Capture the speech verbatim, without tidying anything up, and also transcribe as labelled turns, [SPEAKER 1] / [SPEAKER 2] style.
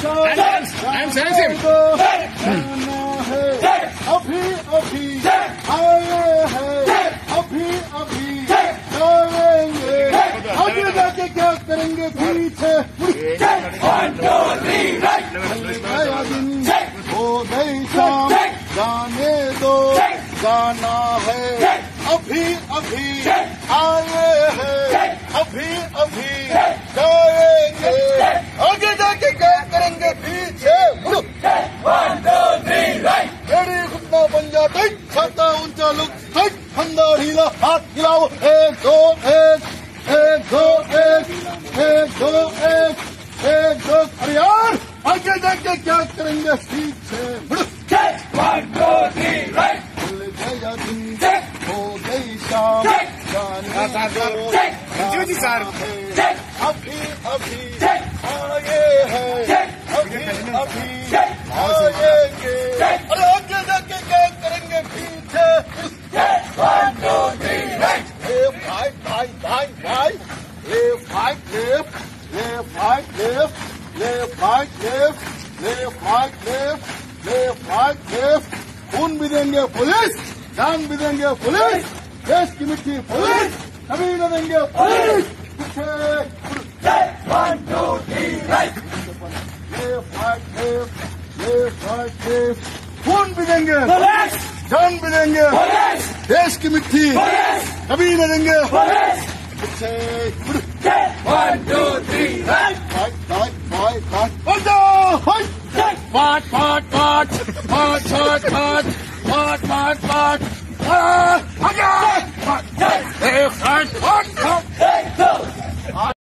[SPEAKER 1] I'm sensitive.
[SPEAKER 2] अभी अभी आए हैं, अभी अभी जाएंगे, आगे जाके क्या करेंगे पीछे। नया दिन हो गई शाम, जाने दो जाना है, अभी अभी आए हैं, अभी अभी जाएंगे, आगे जाके क्या करेंगे पीछे। रेडी घुटना बन जा टाइट, छाता ऊंचा लुक टाइट, फंदा ढीला हाथ हिलाओ, एक दो एक एक दो एक एक दो एक एक दो। अरे यार आगे जाके क्या करेंगे पीछे। नया दिन हो गई शाम, जाने दो जाना है, अभी अभी आए हैं, अभी अभी आएंगे, अरे आगे जाके क्या करेंगे पीछे। Right, right, right, right, left, right, left, left, right, left, left, right, left, left, right, left, left, right, left। खून भी देंगे पुलिस, जान भी देंगे पुलिस, देश की मिट्टी पुलिस, कभी न देंगे police. One, two, three, right, left, right, left, left, right, left। खून भी देंगे पुलिस, जान भी देंगे पुलिस, देश की मिट्टी कभी न देंगे police. One, two, three, right, right, right, right, right, hold on, hold, part, part, part, part, part, part, part, part, part, ah, again, part, left, right, part, part,